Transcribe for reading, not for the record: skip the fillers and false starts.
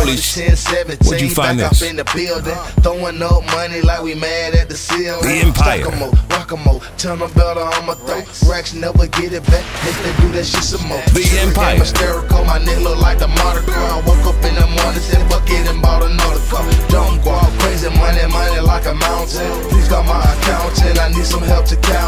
Police, where'd you find this? Throwing up money like we mad at the ceiling. The Empire. Rock-a-mo, turn the belt on my throat. Racks never get it back, if they do that shit some more. The Empire. Hysterical, my nigga look like the Mardi Gras. Woke up in the morning, said bucket and bought another car. Don't go out crazy, money like a mountain. Please got my accountant, I need some help to count.